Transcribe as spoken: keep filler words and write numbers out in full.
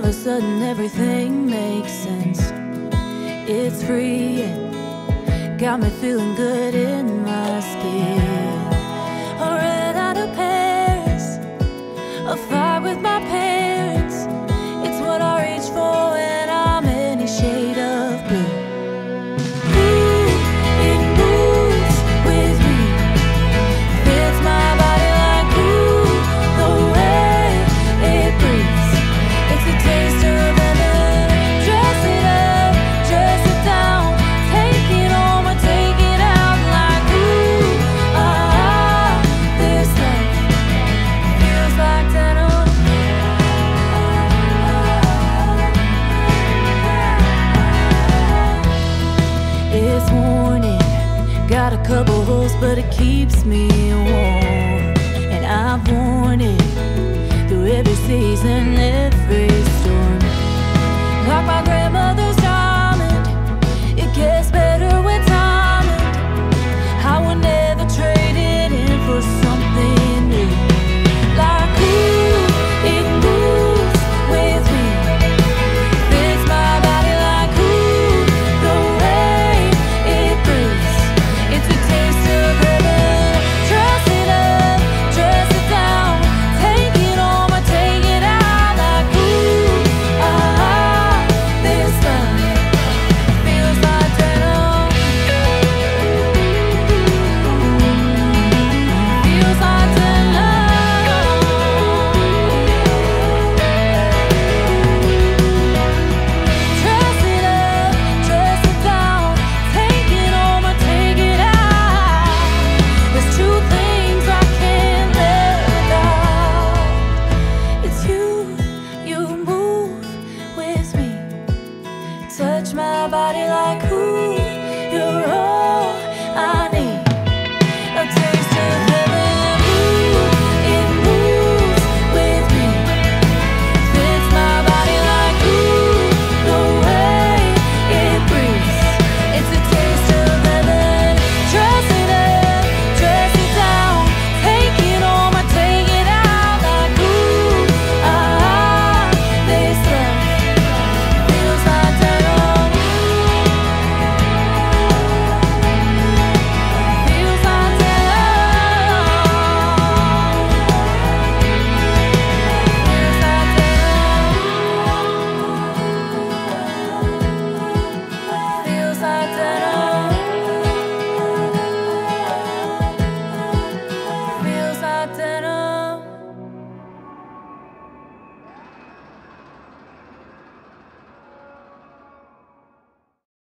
of a sudden everything makes sense. It's free and got me feeling good in my skin. A red out of Paris, a fight with my parents. It's what I reach for when I'm any shade of blue. Ooh, it moves with me, fits my body like glue. The way it breathes, it's a taste of heaven. Dress it up, dress it down, take it home or take it out like ooh, ah, this love feels like denim. It's morning, got a couple holes, but it keeps me warm. And I've worn it through every season.